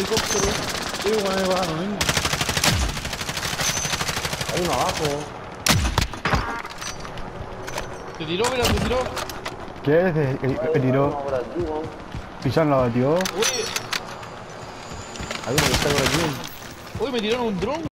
helicóptero. Igual me baja lo mismo. Hay uno abajo. Te tiró, mira, te tiró. ¿Qué es? Que tiró. Hay uno por aquí, weón. Pisarlo, tío. Uy, Hay uno que está por aquí. uy, me tiraron un dron.